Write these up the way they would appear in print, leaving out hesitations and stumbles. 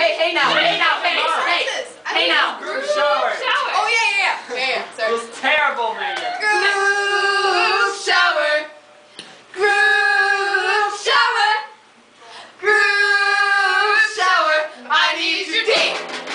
hey now, hey now, hey now. Groove shower. Oh yeah. Sorry. It was terrible, Megan. Groove shower. Groove shower. Groove shower. I need you deep.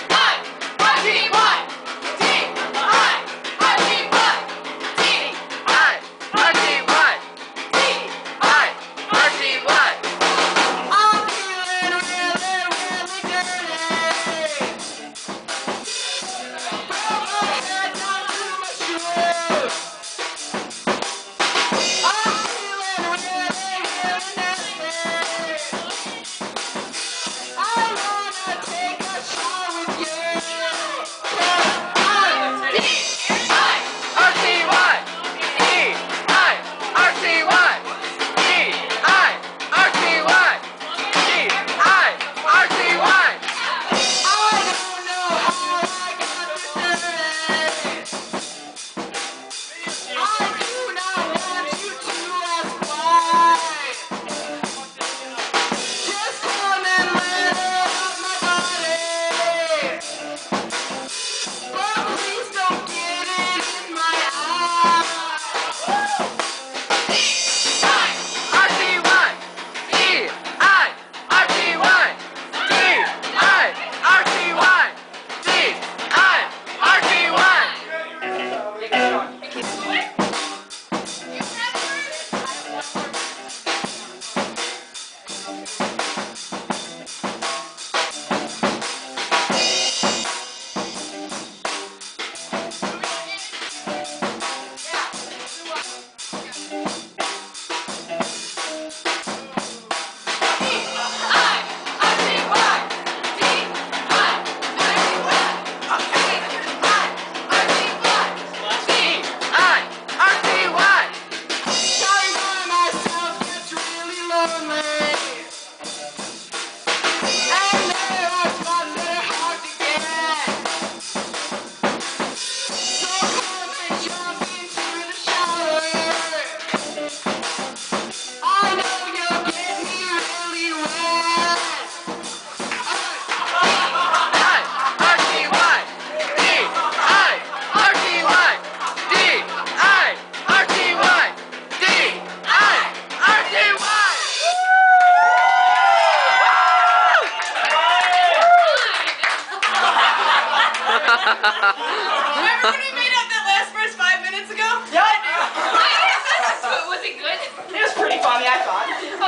Remember when we made up that last verse 5 minutes ago? Yeah, I do. Was it good? It was pretty funny, I thought.